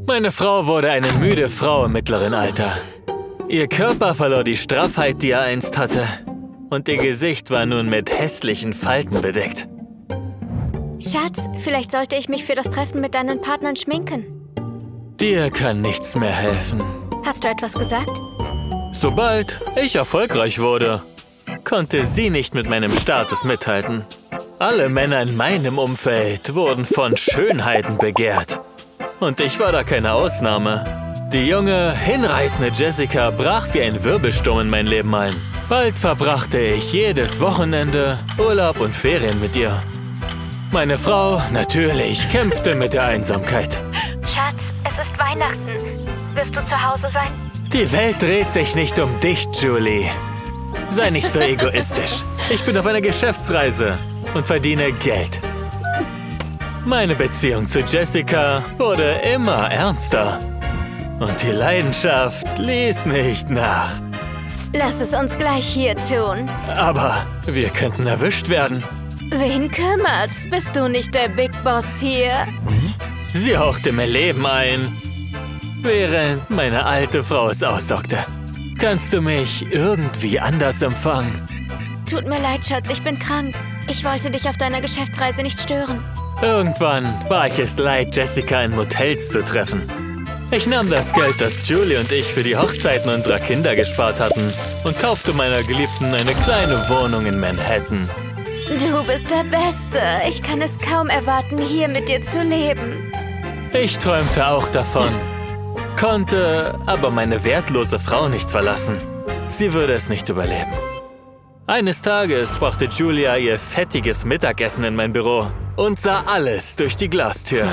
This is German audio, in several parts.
Meine Frau wurde eine müde Frau im mittleren Alter. Ihr Körper verlor die Straffheit, die er einst hatte. Und ihr Gesicht war nun mit hässlichen Falten bedeckt. Schatz, vielleicht sollte ich mich für das Treffen mit deinen Partnern schminken. Dir kann nichts mehr helfen. Hast du etwas gesagt? Sobald ich erfolgreich wurde, konnte sie nicht mit meinem Status mithalten. Alle Männer in meinem Umfeld wurden von Schönheiten begehrt. Und ich war da keine Ausnahme. Die junge, hinreißende Jessica brach wie ein Wirbelsturm in mein Leben ein. Bald verbrachte ich jedes Wochenende, Urlaub und Ferien mit ihr. Meine Frau, natürlich, kämpfte mit der Einsamkeit. Schatz, es ist Weihnachten. Wirst du zu Hause sein? Die Welt dreht sich nicht um dich, Julie. Sei nicht so egoistisch. Ich bin auf einer Geschäftsreise und verdiene Geld. Meine Beziehung zu Jessica wurde immer ernster. Und die Leidenschaft ließ nicht nach. Lass es uns gleich hier tun. Aber wir könnten erwischt werden. Wen kümmert's? Bist du nicht der Big Boss hier? Sie hauchte mir Leben ein, während meine alte Frau es aussaugte. Kannst du mich irgendwie anders empfangen? Tut mir leid, Schatz, ich bin krank. Ich wollte dich auf deiner Geschäftsreise nicht stören. Irgendwann war ich es leid, Jessica in Motels zu treffen. Ich nahm das Geld, das Julie und ich für die Hochzeiten unserer Kinder gespart hatten und kaufte meiner Geliebten eine kleine Wohnung in Manhattan. Du bist der Beste. Ich kann es kaum erwarten, hier mit dir zu leben. Ich träumte auch davon, konnte aber meine wertlose Frau nicht verlassen. Sie würde es nicht überleben. Eines Tages brachte Julia ihr fettiges Mittagessen in mein Büro und sah alles durch die Glastür.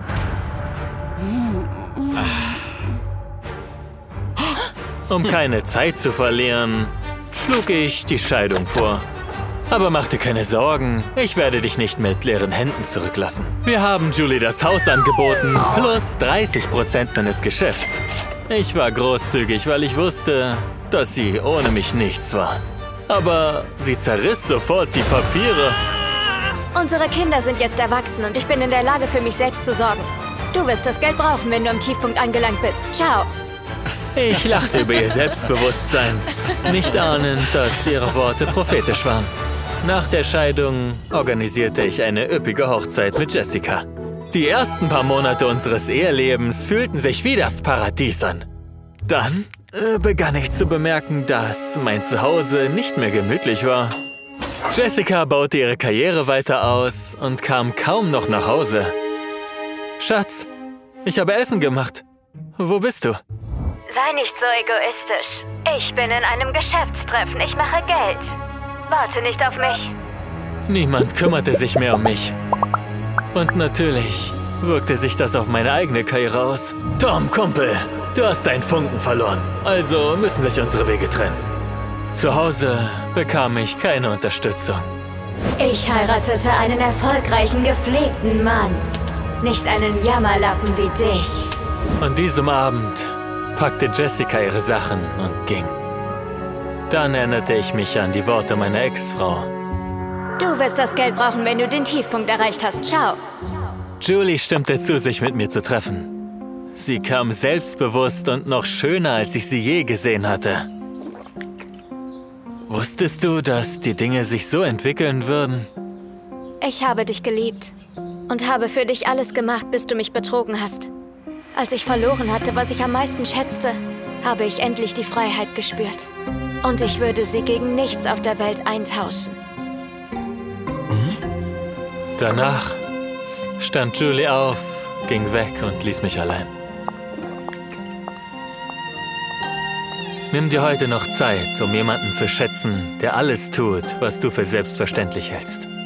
Um keine Zeit zu verlieren, schlug ich die Scheidung vor. Aber mach dir keine Sorgen, ich werde dich nicht mit leeren Händen zurücklassen. Wir haben Julie das Haus angeboten, plus 30% meines Geschäfts. Ich war großzügig, weil ich wusste, dass sie ohne mich nichts war. Aber sie zerriss sofort die Papiere. Unsere Kinder sind jetzt erwachsen und ich bin in der Lage, für mich selbst zu sorgen. Du wirst das Geld brauchen, wenn du am Tiefpunkt angelangt bist. Ciao. Ich lachte über ihr Selbstbewusstsein, nicht ahnend, dass ihre Worte prophetisch waren. Nach der Scheidung organisierte ich eine üppige Hochzeit mit Jessica. Die ersten paar Monate unseres Ehelebens fühlten sich wie das Paradies an. Dann begann ich zu bemerken, dass mein Zuhause nicht mehr gemütlich war. Jessica baute ihre Karriere weiter aus und kam kaum noch nach Hause. Schatz, ich habe Essen gemacht. Wo bist du? Sei nicht so egoistisch. Ich bin in einem Geschäftstreffen. Ich mache Geld. Warte nicht auf mich. Niemand kümmerte sich mehr um mich. Und natürlich wirkte sich das auf meine eigene Karriere aus. Tom, Kumpel, du hast deinen Funken verloren. Also müssen sich unsere Wege trennen. Zu Hause bekam ich keine Unterstützung. Ich heiratete einen erfolgreichen, gepflegten Mann. Nicht einen Jammerlappen wie dich. An diesem Abend packte Jessica ihre Sachen und ging. Dann erinnerte ich mich an die Worte meiner Ex-Frau. Du wirst das Geld brauchen, wenn du den Tiefpunkt erreicht hast. Ciao. Julie stimmte zu, sich mit mir zu treffen. Sie kam selbstbewusst und noch schöner, als ich sie je gesehen hatte. Wusstest du, dass die Dinge sich so entwickeln würden? Ich habe dich geliebt und habe für dich alles gemacht, bis du mich betrogen hast. Als ich verloren hatte, was ich am meisten schätzte, habe ich endlich die Freiheit gespürt. Und ich würde sie gegen nichts auf der Welt eintauschen. Danach stand Julie auf, ging weg und ließ mich allein. Nimm dir heute noch Zeit, um jemanden zu schätzen, der alles tut, was du für selbstverständlich hältst.